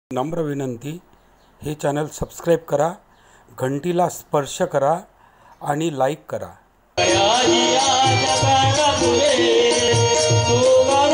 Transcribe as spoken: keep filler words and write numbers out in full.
नम्र विनंती, हे चॅनल सबस्क्राइब करा, घंटीला स्पर्श करा आणि लाईक करा।